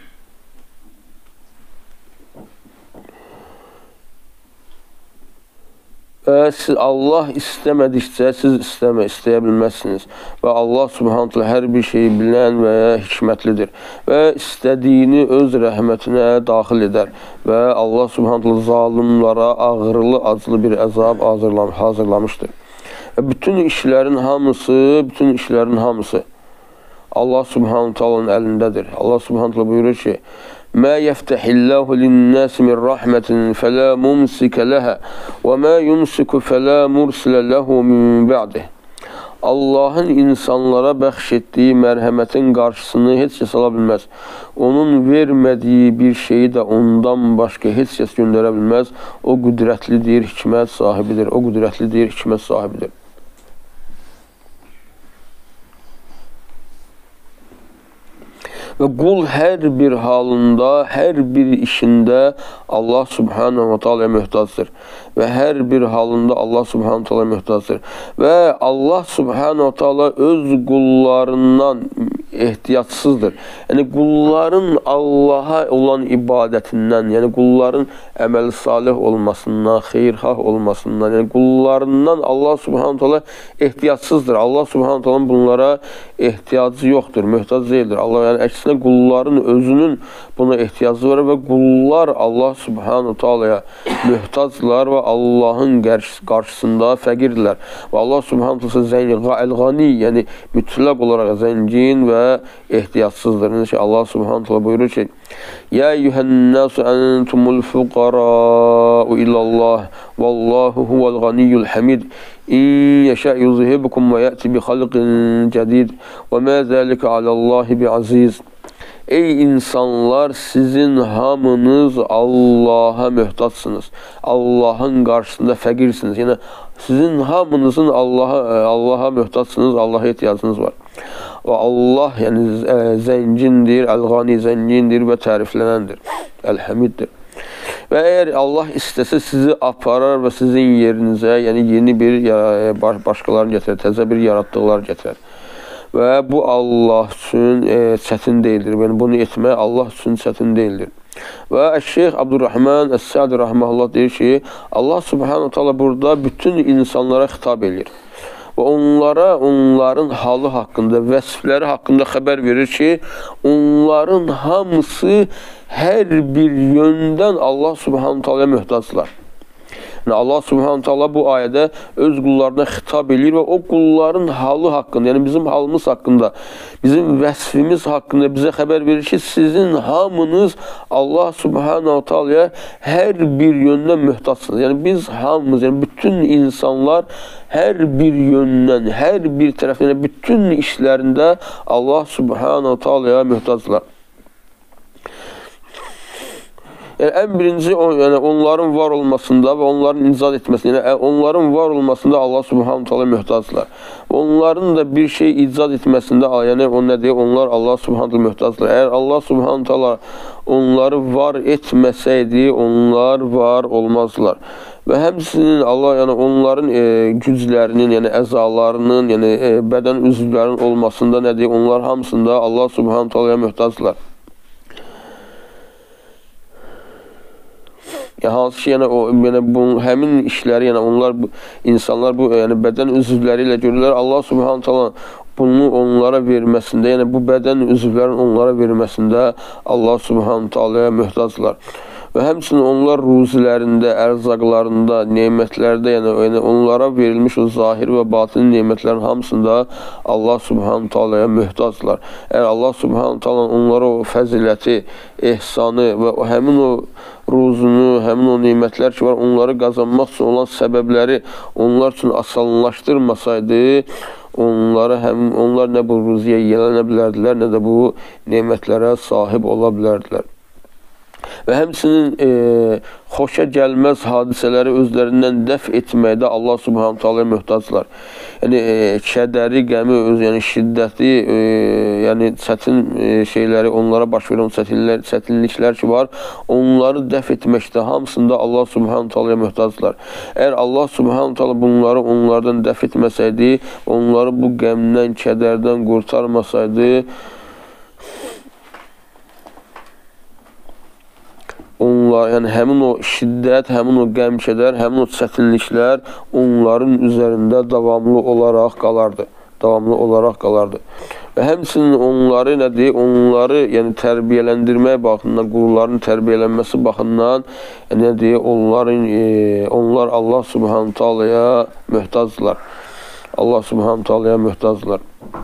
Və siz Allah istəmədikcə siz istəmə, istəyə bilməzsiniz. Və Allah Subhanahu Taala hər bir şeyi bilən və hikmətlidir. Və istədiyini öz rəhmətinə daxil edər. Və Allah Subhanahu Taala zalimlara ağırlı, acılı bir əzab hazırlamışdır. Və bütün işlərin hamısı, bütün işlərin hamısı Allah Subhanahu Taala'nın əlindədir. Allah Subhanahu Taala buyurur ki: "Mə yəftəhilləhu lin-nəsi min rahmətin fələ mumsikə ləhə və mə yumsiku fələ mursilə ləhu min ba'dih." Allahın insanlara bəxş etdiyi mərhəmətin qarşısını heç kəs ala bilməz. Onun vermədiyi bir şeyi də ondan başqa heç kəs göndərə bilməz. O qüdrətlidir, hikmət sahibidir. O qüdrətlidir, hikmət sahibidir. Və qul hər bir halında, hər bir işində Allah Subhanahu Taala'ya möhtacdır. Və hər bir halında Allah Subhanahu Taala'ya möhtacdır. Və Allah Subhanahu Taala öz qullarından ehtiyatsızdır. Yəni qulların Allaha olan ibadətindən, yəni qulların əməl salih olmasından, xeyirxah olmasından, yəni qullarından Allah Subhanahu taala ehtiyatsızdır. Allah Subhanahu taala bunlara ehtiyacı yoxdur, möhtac deyildir. Allah yəni əksinə qulların özünün buna ehtiyacı var və qullar Allah Subhanahu taalaya möhtaclar və Allahın qarşısında fəqirdirlər. Və Allah Subhanahu taala zəngin, el-gani, yəni mütləq olaraq zəngin və ehtiyatsızdır. Yəni Allah Subhanahu taala buyurur ki: "Ya eyyuhan-nasu entumul fuqara'u ilallah vallahu huvel ganiyyul hamid. İn yasha yuzhibukum ve ya'ti bi halqin cedid ve ma zalika alallahi bi'aziz." Ey insanlar, sizin hamınız Allah'a möhtaçsınız. Allah'ın qarşısında fəqirsiniz. Yəni sizin hamınızın Allah'a Allah'a möhtaçsınız, Allah'a ehtiyacınız var. Və Allah yəni zəngindir, el-gani zəngindir və təriflənəndir, el-hamiddir. Və əgər Allah istəsə sizi aparar və sizin yerinizə, yəni yeni bir başqalarını gətirər, təzə bir yaratdıqlar gətirər. Və bu Allah üçün e, çətin deyildir. Yəni bunu etmək Allah üçün çətin deyildir. Və Şeyx Abdurrahman Əs-Sa'di rahmehullah deyir ki, Allah Subhanahu taala burada bütün insanlara xitab edir. Və onlara, onların halı haqqında, vəsifləri haqqında xəbər verir ki, onların hamısı hər bir yöndən Allah Subhanahu taalaya möhtaclar. Yəni Allah Subhanahu taala bu ayədə öz qullarına xitab edir və o qulların halı haqqında, yəni bizim halımız haqqında, bizim vəsifimiz haqqında bizə xəbər verir ki, sizin hamınız Allah Subhanahu taalaya hər bir yöndən möhtaçsınız. Yəni biz hamımız, yəni bütün insanlar hər bir yöndən, hər bir tərəfdən, yəni bütün işlərində Allah Subhanahu taalaya möhtaclar. Yəni, ən birinci yəni, onların var olmasında və onların icad etməsində, yəni, onların var olmasında Allah Subhanahu taala möhtaclar. Onların da bir şey icad etməsində, yəni o nə deyir? Onlar Allah Subhanahu taala möhtaclar. Əgər Allah Subhanahu taala onları var etməsəydi, onlar var olmazlar. Və həmçinin Allah, yəni onların e, güclərinin, yəni əzalarının, yəni e, bədən üzvlərinin olmasında nə deyir? Onlar hamısında Allah Subhanahu taalaya möhtaclar. Yəni, hansı ki, yəni, o, yəni, bu, həmin işləri, yəni, onlar, bu, insanlar bu yəni, bədən üzvləri ilə görürlər. Allah Subhanahu taala bunu onlara verməsində, yəni bu bədən üzvlərin onlara verməsində Allah Subhanahu taalaya möhtaclar. Və həmçinin onlar ruzilərində, ərzaqlarında, nemətlərdə, yəni, yəni onlara verilmiş o zahir və batini nemətlərin hamısında Allah Subhanahu taalaya möhtaclar. Əgər Allah Subhanahu taala onlara o fəziləti, ehsanı və həmin o ruzunu, həmin o nemətlər ki var, onları qazanmaq üçün olan səbəbləri onlar üçün asanlaşdırmasaydı, onları həm onlar nə bu ruziyə yiyələnə bilərdilər, nə də bu nemətlərə sahib ola bilərdilər. Və həmçinin e, xoşa gəlməz hadisələri özlərindən dəf etməkdə Allah Subhanahu taalaya möhtaclar. Yəni e, kədəri, qəmi, öz, yəni şiddəti, e, yəni çətin e, şeyləri, onlara baş verən çətinliklər, çətinliklər ki var, onları dəf etməkdə hamısında Allah Subhanahu taalaya möhtaclar. Əgər Allah Subhanahu taala bunları onlardan dəf etməsəydi, onları bu qəmdən, kədərdən qurtarmasaydı, onlar, yəni həmin o şiddət, həmin o qəm-kədər, həmin o çətinliklər onların üzərində davamlı olaraq qalardı. Davamlı olaraq qalardı. Və həmçinin onları nədir? Onları, yəni tərbiyələndirmək baxımından, qulların tərbiyələnməsi baxımından, yəni nədir? Onların, e, onlar Allah Subhanahu taalaya möhtacdırlar. Allah Subhanahu taalaya möhtacdırlar.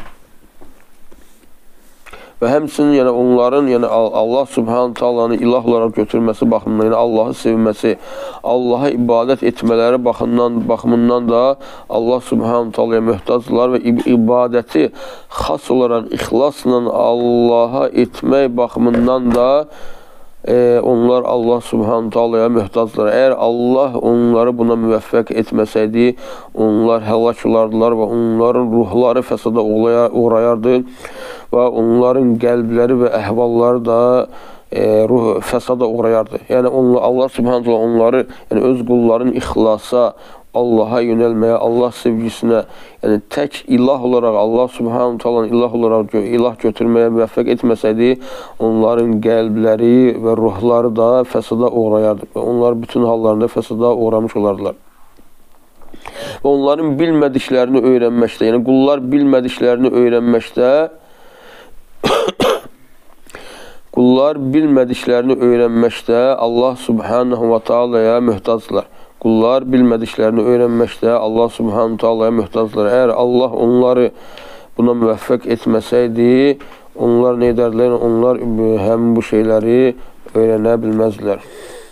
Və həmçinin yəni onların, yəni Allah Subhanahu taalanı ilah olaraq götürməsi baxımından, yəni Allahı sevməsi, Allaha ibadət etmələri baxımından, baxımından da Allah Subhanahu taalaya möhtacdırlar və ibadəti xas olaraq ixlasla Allaha etmək baxımından da e, onlar Allah Subhanahu taalaya möhtacdırlar. Əgər Allah onları buna müvəffəq etməsəydi, onlar həlak olardılar və onların ruhları fəsada uğrayardı və onların qəlbləri və əhvalları da e, ruh fəsada uğrayardı. Yəni onlar, Allah Subhanahu taala onları, yəni öz qulların ixlasa, Allah'a yönelmeye, Allah sevgisine, yani tek ilah olarak Allah Subhanahu Teala'nın ilah olarak ilah götürmeye müvəffəq etməsəydi, onların qəlbləri və ruhları da fəsada uğrayardı və onlar bütün hallarında fəsada uğramış olardılar. Və onların bilmədiklərini öyrənməkdə, yəni qullar bilmədiklərini öyrənməkdə qullar bilmədiklərini öyrənməkdə Allah Subhanahu və Teala'ya möhtacdırlar. Qullar bilmədiklərini öyrənməkdə Allah Subhanahu Teala'ya möhtacdırlar. Əgər Allah onları buna müvəffəq etməsəydi, onlar nə edərdilər? Onlar həmin bu şeyləri öyrənə bilməzdilər.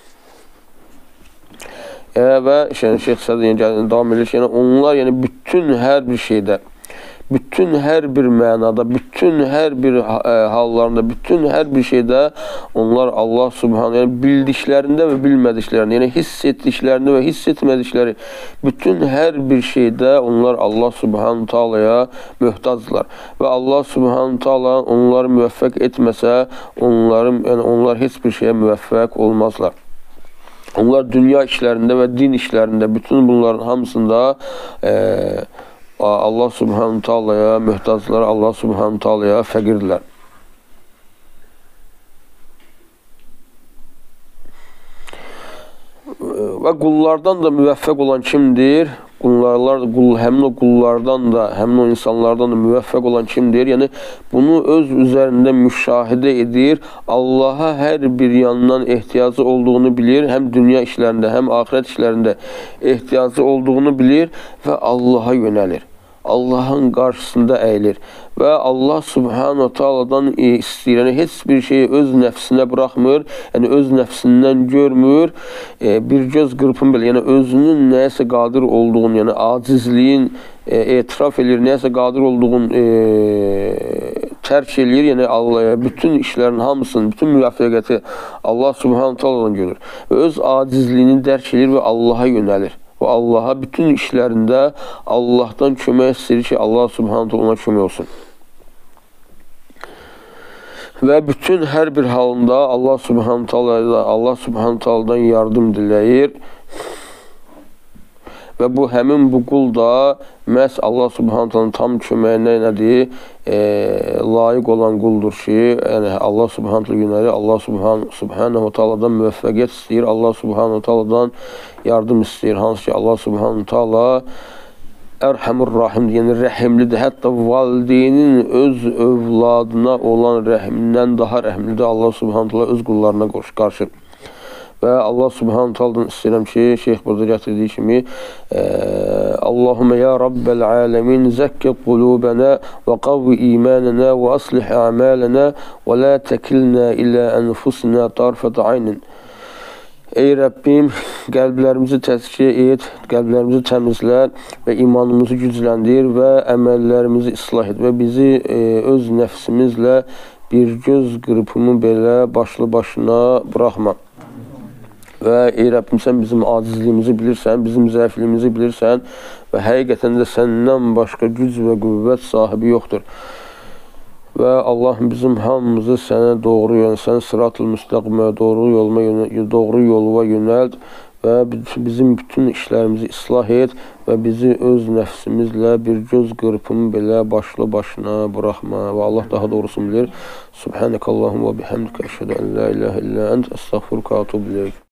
E, və yəni, Şeyx Sədi yəni, davam edir ki, yəni, onlar yəni, bütün hər bir şeydə, bütün hər bir mənada, bütün hər bir e, hallarında, bütün hər bir şeydə onlar Allah Subhanahu, yəni bildiklərində və bilmədiklərində, yəni hiss etdiklərində və hiss etmədikləri, bütün hər bir şeydə onlar Allah Subhanahu Teala'ya möhtacdırlar. Və Allah Subhanahu Teala onları müvəffəq etməsə, onların, yəni, onlar heç bir şeyə müvəffəq olmazlar. Onlar dünya işlərində və din işlərində, bütün bunların hamısında e, Allah Subhanahu Teala'ya möhtacdırlar, Allah Subhanahu Teala'ya fəqirdirlər. Və qullardan da müvəffəq olan kimdir? Qullarlar, qul, həmin o qullardan da, həmin o insanlardan da müvəffəq olan kimdir? Yəni, bunu öz üzərində müşahidə edir, Allaha hər bir yandan ehtiyacı olduğunu bilir, həm dünya işlərində, həm axirət işlərində ehtiyacı olduğunu bilir və Allaha yönəlir. Allahın qarşısında əyilir və Allah Subhanahu Teala'dan istəyir. Yəni, heç bir şeyi öz nəfsinə buraxmır, yəni öz nəfsindən görmür, e, bir göz qırpım belə, yəni özünün nəyəsə qadir olduğunu, yəni acizliyin e, etiraf edir, nəyəsə qadir olduğunu e, tərk edir, yəni Allah, bütün işlərin hamısını, bütün müvəffəqiyyəti Allah Subhanahu Teala'dan görür və öz acizliyini dərk edir və Allaha yönəlir. Və Allaha bütün işlərində Allahdan kömək istəyir ki, Allah Subhanahu Teala ona kömək olsun. Və bütün hər bir halında Allah Subhanahu Teala Allah Subhanahu Teala'dan yardım diləyir. Və bu həmin bu qul da məhz Allah Subhanahu Teala'nın tam köməyinə nədir? E, layiq olan quldur ki, yəni Allah Subhanahu Teala yönəlir, Allah Subhanahu, Subhanahu Teala'dan müvəffəqiyyət istəyir, Allah Subhanahu Teala'dan yardım istəyir. Hansı ki, Allah Subhanahu Teala Ərhəmur Rahimdir, yəni rəhimlidir. Hətta valideynin öz övladına olan rəhimindən daha rəhimlidir Allah Subhanahu Teala öz qullarına qarşı. Və Allah Subhanahu Teala'dan istəyirəm ki, Şeyx burada gətirdiyi kimi e, Allahumma ya Rabbel alemin zəkkə qulubənə və qavvi imanənə və aslih əmələnə və la təkilnə ilə ənfusinə tarfət aynin. Ey Rəbbim, qəlblərimizi təzkiyə et, qəlblərimizi təmizlə və imanımızı gücləndir və əməllərimizi islah et və bizi e, öz nəfsimizlə bir göz qırpımı belə başlı başına buraxma. Və ey Rəbbim, sən bizim acizliyimizi bilirsən, bizim zəifliyimizi bilirsən və həqiqətən də səndən başqa güc və qüvvət sahibi yoxdur. Və Allahım bizim hamımızı sənə doğru yönəl, sən sırat-ı müstəqimə, doğru yoluma yönəl, doğru yoluna yönəld və bizim bütün işlərimizi islah et və bizi öz nəfsimizlə bir göz qırpımı belə başlı başına buraxma. Və Allah daha doğrusunu bilir. Subhanəkallahum və bihamdikə əşhədə ən la ilahə illə ənt əstəğfiruka və etûbu ileyk.